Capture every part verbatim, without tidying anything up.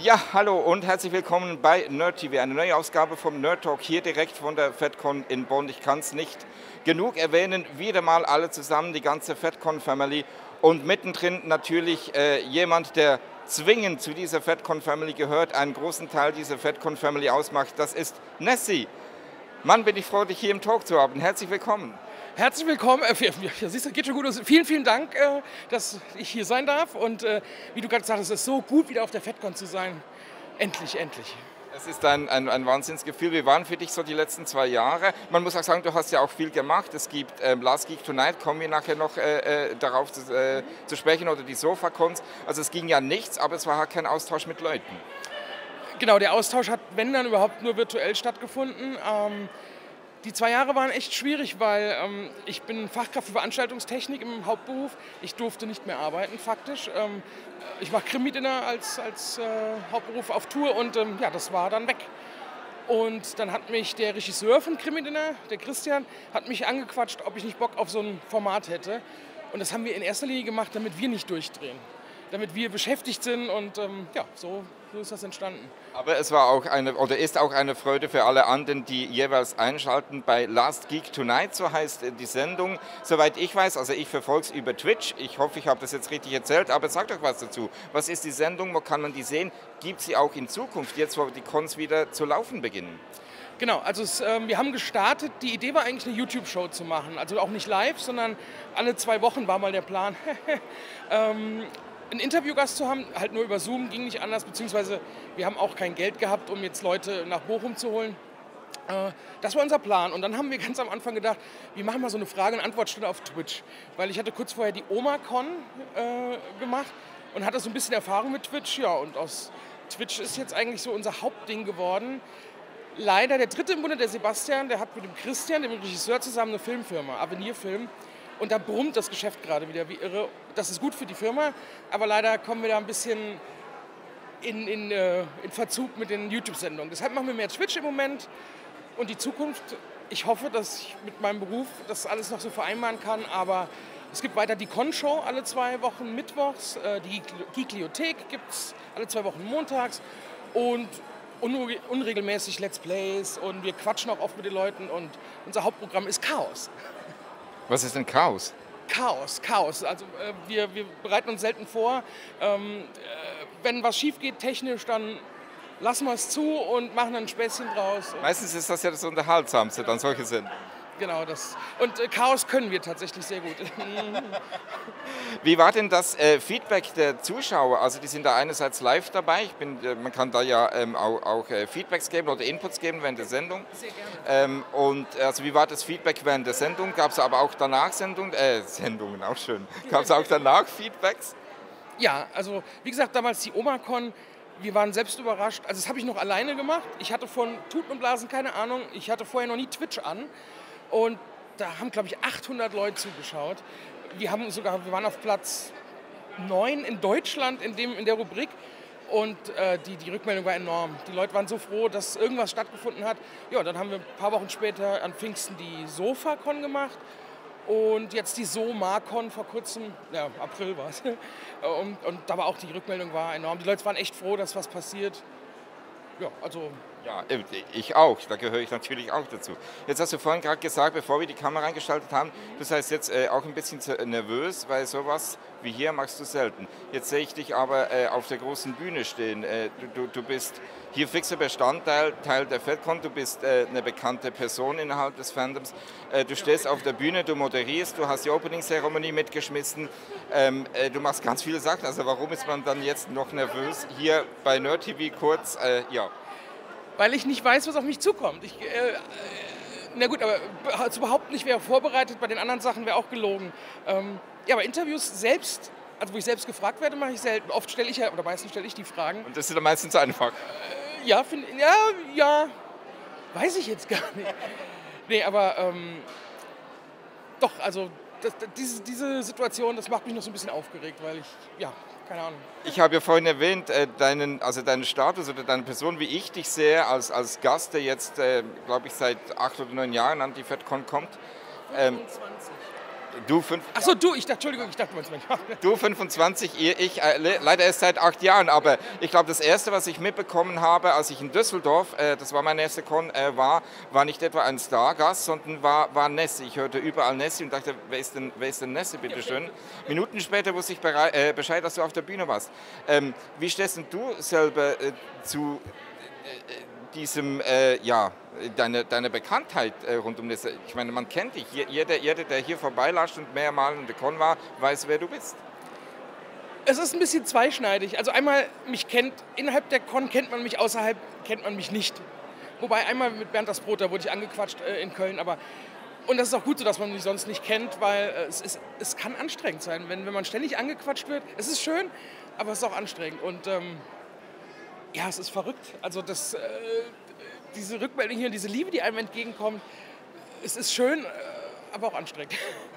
Ja, hallo und herzlich willkommen bei Nerd T V, eine neue Ausgabe vom Nerd Talk hier direkt von der FedCon in Bonn. Ich kann es nicht genug erwähnen, wieder mal alle zusammen, die ganze FedCon-Family und mittendrin natürlich äh, jemand, der zwingend zu dieser FedCon-Family gehört, einen großen Teil dieser FedCon-Family ausmacht, das ist Nessie. Mann, bin ich froh, dich hier im Talk zu haben. Herzlich willkommen. Herzlich willkommen. Äh, ja, siehst du, geht schon gut aus. Vielen, vielen Dank, äh, dass ich hier sein darf. Und äh, wie du gerade sagst, es ist so gut, wieder auf der FedCon zu sein. Endlich, endlich. Es ist ein, ein, ein Wahnsinnsgefühl. Wie waren für dich so die letzten zwei Jahre? Man muss auch sagen, du hast ja auch viel gemacht. Es gibt ähm, Last Geek Tonight, kommen wir nachher noch äh, äh, darauf zu, äh, zu sprechen, oder die Sofa-Cons. Also es ging ja nichts, aber es war halt kein Austausch mit Leuten. Genau, der Austausch hat, wenn dann überhaupt, nur virtuell stattgefunden. Ähm, Die zwei Jahre waren echt schwierig, weil ähm, ich bin Fachkraft für Veranstaltungstechnik im Hauptberuf. Ich durfte nicht mehr arbeiten, faktisch. Ähm, ich war Krimi-Dinner als, als äh, Hauptberuf auf Tour und ähm, ja, das war dann weg. Und dann hat mich der Regisseur von Krimi-Dinner, der Christian, hat mich angequatscht, ob ich nicht Bock auf so ein Format hätte. Und das haben wir in erster Linie gemacht, damit wir nicht durchdrehen. Damit wir beschäftigt sind und ähm, ja, so, so ist das entstanden. Aber es war auch eine, oder ist auch eine Freude für alle anderen, die jeweils einschalten bei Last Geek Tonight, so heißt die Sendung. Soweit ich weiß, also ich verfolge es über Twitch, ich hoffe, ich habe das jetzt richtig erzählt, aber sag doch was dazu. Was ist die Sendung, wo kann man die sehen? Gibt sie auch in Zukunft, jetzt wo die Cons wieder zu laufen beginnen? Genau, also es, äh, wir haben gestartet, die Idee war eigentlich eine YouTube-Show zu machen, also auch nicht live, sondern alle zwei Wochen war mal der Plan. ähm, einen Interviewgast zu haben, halt nur über Zoom, ging nicht anders, beziehungsweise wir haben auch kein Geld gehabt, um jetzt Leute nach Bochum zu holen. Äh, das war unser Plan und dann haben wir ganz am Anfang gedacht, wir machen mal so eine Frage- und Antwortstunde auf Twitch, weil ich hatte kurz vorher die OmaCon äh, gemacht und hatte so ein bisschen Erfahrung mit Twitch, ja, und aus Twitch ist jetzt eigentlich so unser Hauptding geworden. Leider der dritte im Bunde, der Sebastian, der hat mit dem Christian, dem Regisseur, zusammen eine Filmfirma, Avenir Film. Und da brummt das Geschäft gerade wieder wie irre. Das ist gut für die Firma, aber leider kommen wir da ein bisschen in, in, äh, in Verzug mit den YouTube-Sendungen. Deshalb machen wir mehr Twitch im Moment. Und die Zukunft, ich hoffe, dass ich mit meinem Beruf das alles noch so vereinbaren kann. Aber es gibt weiter die Con-Show alle zwei Wochen mittwochs. Äh, die Geekliothek gibt es alle zwei Wochen montags. Und unre unregelmäßig Let's Plays. Und wir quatschen auch oft mit den Leuten. Und unser Hauptprogramm ist Chaos. Was ist denn Chaos? Chaos, Chaos. Also äh, wir, wir bereiten uns selten vor. Ähm, äh, wenn was schief geht technisch, dann lassen wir es zu und machen ein Späßchen draus. Meistens ist das ja das Unterhaltsamste, dann solche sind. Genau, das. Und äh, Chaos können wir tatsächlich sehr gut. Wie war denn das äh, Feedback der Zuschauer? Also die sind da einerseits live dabei, ich bin, äh, man kann da ja ähm, auch, auch äh, Feedbacks geben oder Inputs geben während der Sendung. Sehr gerne. Ähm, und also wie war das Feedback während der Sendung? Gab es aber auch danach Sendungen? Äh, Sendungen, auch schön. Gab es auch danach Feedbacks? Ja, also wie gesagt, damals die OmaCon, wir waren selbst überrascht. Also das habe ich noch alleine gemacht. Ich hatte von Tuten und Blasen keine Ahnung. Ich hatte vorher noch nie Twitch an. Und da haben, glaube ich, achthundert Leute zugeschaut. Wir, haben sogar, wir waren auf Platz neun in Deutschland in, dem, in der Rubrik. Und äh, die, die Rückmeldung war enorm. Die Leute waren so froh, dass irgendwas stattgefunden hat. Ja, dann haben wir ein paar Wochen später an Pfingsten die Sofa-Con gemacht. Und jetzt die SoMa-Con vor kurzem, ja, April war es. Und, und da war auch die Rückmeldung war enorm. Die Leute waren echt froh, dass was passiert. Ja, also... Ja, ich auch, da gehöre ich natürlich auch dazu. Jetzt hast du vorhin gerade gesagt, bevor wir die Kamera eingeschaltet haben, du seist jetzt äh, auch ein bisschen nervös, weil sowas wie hier machst du selten. Jetzt sehe ich dich aber äh, auf der großen Bühne stehen. Äh, du, du, du bist hier fixer Bestandteil Teil der FedCon, du bist äh, eine bekannte Person innerhalb des Fandoms. Äh, du stehst auf der Bühne, du moderierst, du hast die Opening-Zeremonie mitgeschmissen, ähm, äh, du machst ganz viele Sachen. Also warum ist man dann jetzt noch nervös hier bei Nerd T V kurz? Äh, ja. Weil ich nicht weiß, was auf mich zukommt. Ich, äh, äh, na gut, aber also überhaupt nicht wäre vorbereitet, bei den anderen Sachen wäre auch gelogen. Ähm, ja, aber Interviews selbst, also wo ich selbst gefragt werde, mache ich selten. Oft stelle ich ja, oder meistens stelle ich die Fragen. Und das ist dann meistens einfach? Äh, ja, find, ja, ja, weiß ich jetzt gar nicht. Nee, aber ähm, doch, also das, das, diese, diese Situation, das macht mich noch so ein bisschen aufgeregt, weil ich, ja, keine Ahnung. Ich habe ja vorhin erwähnt, äh, deinen, also deinen Status oder deine Person, wie ich dich sehe, als, als Gast, der jetzt, äh, glaube ich, seit acht oder neun Jahren an die FedCon kommt. fünfundzwanzig. Du, fünf, Achso, du, ich dachte, Entschuldigung, ich dachte, du meinst mich. du fünfundzwanzig, ihr- ich äh, le- leider erst seit acht Jahren, aber ich glaube, das Erste, was ich mitbekommen habe, als ich in Düsseldorf, äh, das war meine erste Con, äh, war, war nicht etwa ein Stargast, sondern war, war Nessie. Ich hörte überall Nessie und dachte, wer ist denn, wer ist denn Nessie, bitteschön? Minuten später wusste ich berei- äh, Bescheid, dass du auf der Bühne warst. Ähm, wie stehst denn du selber äh, zu diesem, äh, ja, deine, deine Bekanntheit äh, rund um das? Ich meine, man kennt dich. Je- Jeder, jeder, der hier vorbeilascht und mehrmal in der Con war, weiß, wer du bist. Es ist ein bisschen zweischneidig. Also einmal, mich kennt, innerhalb der Con kennt man mich, außerhalb kennt man mich nicht. Wobei einmal mit Bernd das Brot, da wurde ich angequatscht äh, in Köln, aber und das ist auch gut so, dass man mich sonst nicht kennt, weil äh, es, ist, es kann anstrengend sein, wenn, wenn man ständig angequatscht wird. Es ist schön, aber es ist auch anstrengend und ähm, ja, es ist verrückt. Also das, äh, diese Rückmeldung hier und diese Liebe, die einem entgegenkommt, es ist schön, äh, aber auch anstrengend.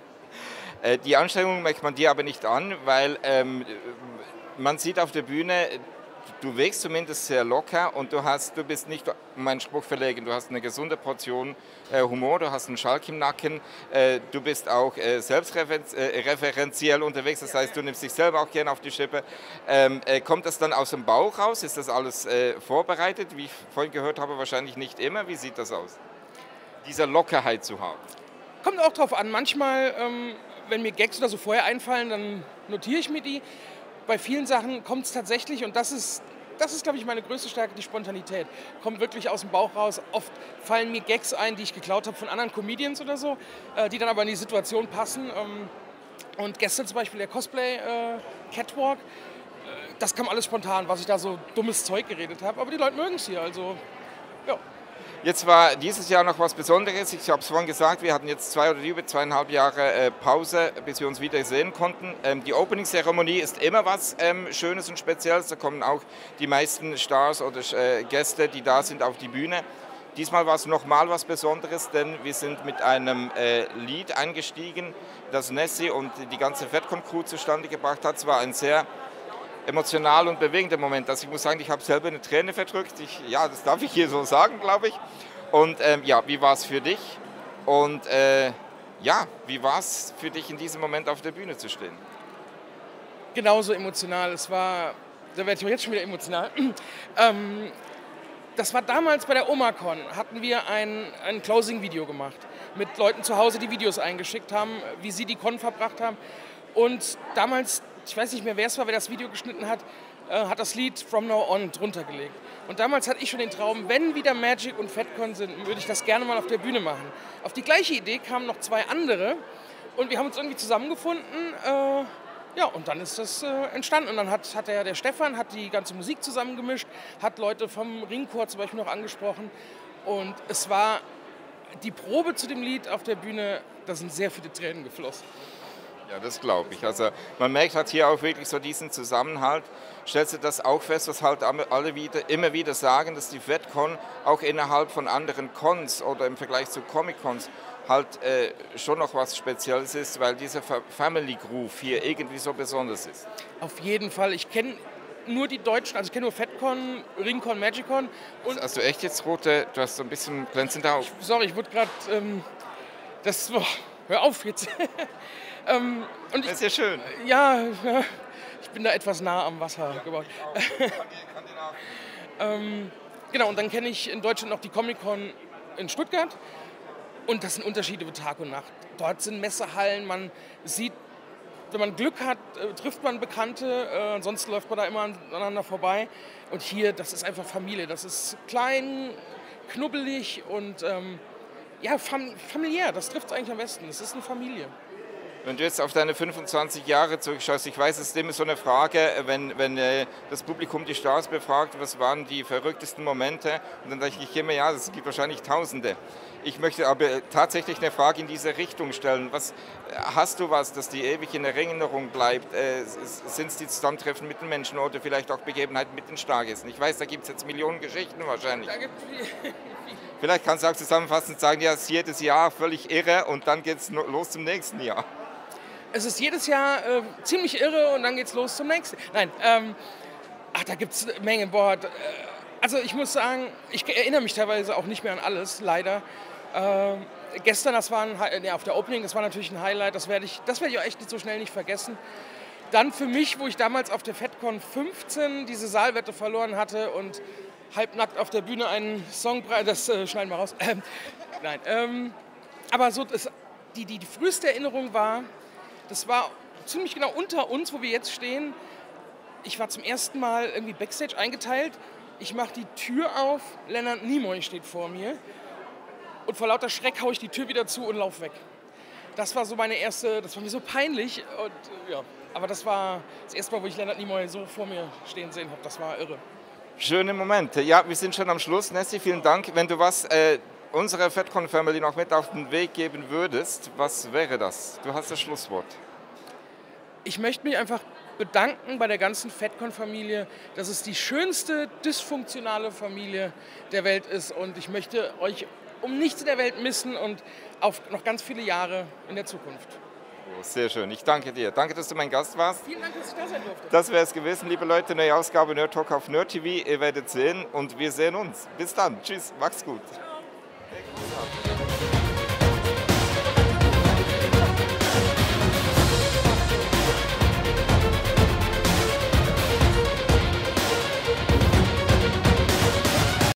Äh, die Anstrengung merkt man dir aber nicht an, weil ähm, man sieht auf der Bühne, du wirkst zumindest sehr locker und du, hast, du bist nicht, um meinen Spruch verlegen, du hast eine gesunde Portion äh, Humor, du hast einen Schalk im Nacken, äh, du bist auch äh, selbstreferenziell unterwegs, das heißt, du nimmst dich selber auch gerne auf die Schippe. Ähm, äh, kommt das dann aus dem Bauch raus? Ist das alles äh, vorbereitet? Wie ich vorhin gehört habe, wahrscheinlich nicht immer. Wie sieht das aus? Diese Lockerheit zu haben. Kommt auch drauf an. Manchmal, ähm, wenn mir Gags oder so vorher einfallen, dann notiere ich mir die. Bei vielen Sachen kommt es tatsächlich, und das ist, das ist, glaube ich, meine größte Stärke, die Spontanität. Kommt wirklich aus dem Bauch raus. Oft fallen mir Gags ein, die ich geklaut habe von anderen Comedians oder so, äh, die dann aber in die Situation passen. Ähm, und gestern zum Beispiel der Cosplay-Catwalk, äh, das kam alles spontan, was ich da so dummes Zeug geredet habe. Aber die Leute mögen es hier, also ja. Jetzt war dieses Jahr noch was Besonderes. Ich habe es vorhin gesagt, wir hatten jetzt zwei oder über zweieinhalb Jahre äh, Pause, bis wir uns wieder sehen konnten. Ähm, die Opening-Zeremonie ist immer was ähm, Schönes und Spezielles. Da kommen auch die meisten Stars oder äh, Gäste, die da sind, auf die Bühne. Diesmal war es nochmal was Besonderes, denn wir sind mit einem äh, Lied eingestiegen, das Nessie und die ganze FedCon-Crew zustande gebracht hat. Es war ein sehr emotional und bewegender Moment. Also ich muss sagen, ich habe selber eine Träne verdrückt. Ich, ja, das darf ich hier so sagen, glaube ich. Und ähm, ja, wie war es für dich? Und äh, ja, wie war es für dich in diesem Moment auf der Bühne zu stehen? Genauso emotional. Es war, da werde ich jetzt schon wieder emotional. ähm, das war damals bei der OmaCon, hatten wir ein, ein Closing-Video gemacht. Mit Leuten zu Hause, die Videos eingeschickt haben, wie sie die Con verbracht haben. Und damals, ich weiß nicht mehr, wer es war, wer das Video geschnitten hat, äh, hat das Lied From Now On drunter gelegt. Und damals hatte ich schon den Traum, wenn wieder Magic und FedCon sind, würde ich das gerne mal auf der Bühne machen. Auf die gleiche Idee kamen noch zwei andere und wir haben uns irgendwie zusammengefunden. Äh, ja, und dann ist das äh, entstanden. Und dann hat, hat der, der Stefan hat die ganze Musik zusammengemischt, hat Leute vom Ringchor zum Beispiel noch angesprochen. Und es war die Probe zu dem Lied auf der Bühne, da sind sehr viele Tränen geflossen. Ja, das glaube ich. Also man merkt halt hier auch wirklich so diesen Zusammenhalt. Stellst du das auch fest, was halt alle wieder, immer wieder sagen, dass die FedCon auch innerhalb von anderen Cons oder im Vergleich zu Comic-Cons halt äh, schon noch was Spezielles ist, weil dieser Family Groove hier irgendwie so besonders ist. Auf jeden Fall. Ich kenne nur die Deutschen, also ich kenne nur FedCon, Ringcon, Magicon. Und hast du echt jetzt rote, du hast so ein bisschen glänzende Augen. Sorry, ich wurde gerade, ähm, das, boah, hör auf jetzt. ähm, und ich, das ist ja schön. Ja, ich bin da etwas nah am Wasser ja, gebaut. ähm, genau, und dann kenne ich in Deutschland noch die Comic-Con in Stuttgart. Und das sind Unterschiede wie Tag und Nacht. Dort sind Messehallen, man sieht, wenn man Glück hat, äh, trifft man Bekannte, äh, ansonsten läuft man da immer aneinander vorbei. Und hier, das ist einfach Familie, das ist klein, knubbelig und ähm, ja, fam familiär, das trifft es eigentlich am besten, es ist eine Familie. Wenn du jetzt auf deine fünfundzwanzig Jahre zurückschaust, ich weiß, es ist immer so eine Frage, wenn, wenn äh, das Publikum die Stars befragt, was waren die verrücktesten Momente? Und dann denke ich immer, ja, es gibt wahrscheinlich Tausende. Ich möchte aber tatsächlich eine Frage in diese Richtung stellen. Was, hast du was, das dir ewig in Erinnerung bleibt? Äh, Sind es die Zusammentreffen mit den Menschen oder vielleicht auch Begebenheiten mit den Stargästen? Ich weiß, da gibt es jetzt Millionen Geschichten wahrscheinlich. Da gibt's viel. Vielleicht kannst du auch zusammenfassend sagen, ja, es ist jedes Jahr völlig irre und dann geht es los zum nächsten Jahr. Es ist jedes Jahr äh, ziemlich irre und dann geht's los zum nächsten. Nein, ähm, ach, da gibt es Mengen. Boah, äh, also ich muss sagen, ich erinnere mich teilweise auch nicht mehr an alles, leider. Äh, gestern, das war ein, Hi- nee, auf der Opening, das war natürlich ein Highlight, das werde ich, das werde ich auch echt nicht so schnell nicht vergessen. Dann für mich, wo ich damals auf der FedCon fünfzehn diese Saalwette verloren hatte und halbnackt auf der Bühne einen Song, das äh, schneiden wir raus. Ähm, nein, ähm, aber so, das, die, die, die früheste Erinnerung war, das war ziemlich genau unter uns, wo wir jetzt stehen. Ich war zum ersten Mal irgendwie Backstage eingeteilt. Ich mache die Tür auf, Leonard Nimoy steht vor mir und vor lauter Schreck haue ich die Tür wieder zu und laufe weg. Das war so meine erste, das war mir so peinlich. Und, äh, ja. Aber das war das erste Mal, wo ich Leonard Nimoy so vor mir stehen sehen habe. Das war irre. Schöne Momente. Ja, wir sind schon am Schluss. Nessie, vielen Dank. Wenn du was äh, unserer FedCon Family noch mit auf den Weg geben würdest, was wäre das? Du hast das Schlusswort. Ich möchte mich einfach bedanken bei der ganzen FedCon-Familie, dass es die schönste dysfunktionale Familie der Welt ist. Und ich möchte euch um nichts in der Welt missen und auf noch ganz viele Jahre in der Zukunft. Oh, sehr schön. Ich danke dir. Danke, dass du mein Gast warst. Vielen Dank, dass ich da sein durfte. Das wäre es gewesen, liebe Leute. Neue Ausgabe Nerd Talk auf Nerd T V. Ihr werdet sehen und wir sehen uns. Bis dann. Tschüss. Macht's gut. Ciao.